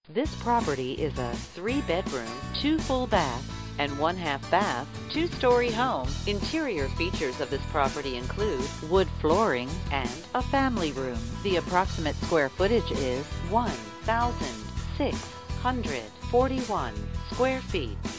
This property is a 3-bedroom, 2 full bath, and 1/2 bath, 2-story home. Interior features of this property include wood flooring and a family room. The approximate square footage is 1,641 square feet.